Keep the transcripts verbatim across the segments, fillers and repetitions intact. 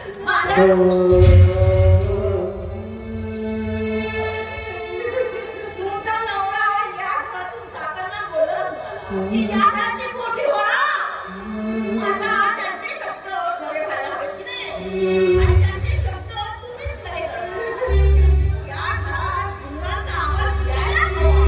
तुमचा नवरा या घरातून जाताना बोलत मला की या घराची कोठी होणार. आता त्यांचे शब्द खरे व्हायला हवे की नाही, आणि त्यांचे शब्द तुम्हीच खरे करणार. या घरात सुंदराचा आवाज यायलाच हवा.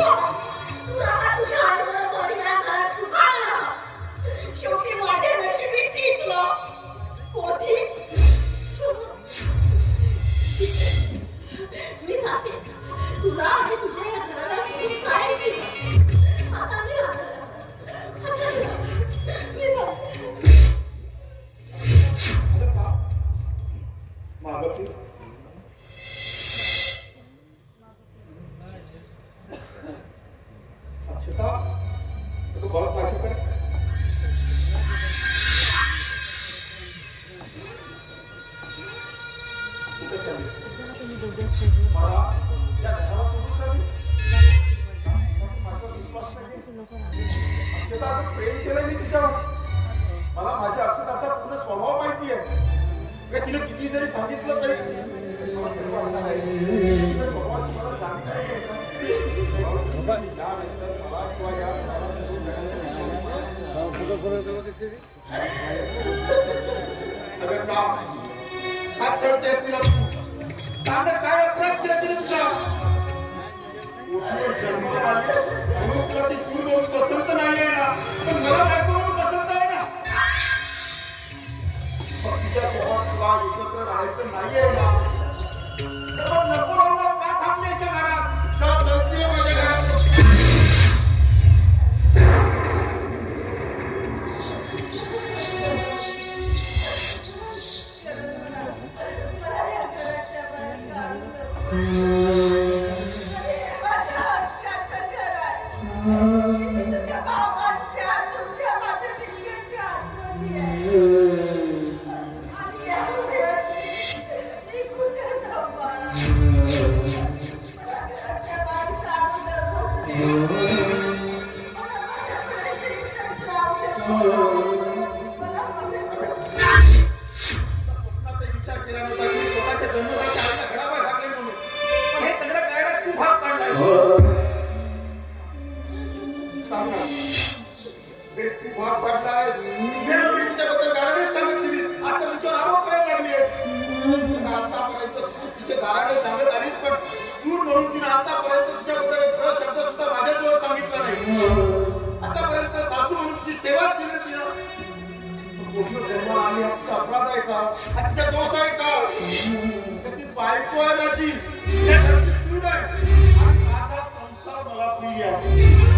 तू राहा तुझ्या आईबरोबर या घरात सुखाला. शेवटी माझ्या नशिबी टीचलं पोटी. मी जाते. तुला आणि तुझ्या या घराला सुख कायची. आता मी राहणार. आता मी राहणार. मी जाते. मागवते अक्षता तू बरं पाहिजे का मला या घराला सोडून चालली माझा विश्वास नाही. अक्षता प्रेम केलं मी तिच्यावर. मला माझ्या अक्षताचा पूर्ण स्वभाव माहिती आहे. तिने किती जरी सांगितलं तरी अगर का हात चढते तिला सांग काय अपराध केला तिने तुला. जन्म पसंत नाही आहे ना पण मला बायको पसंत आहे ना. तिच्या सोबत तुला एकत्र राहायचं नाहीये ना तर नको राहून का थांबण्याच्या घरात का चलते माझ्या घरात. बायको आहे माझी, माझा संसार मला प्रिय आहे.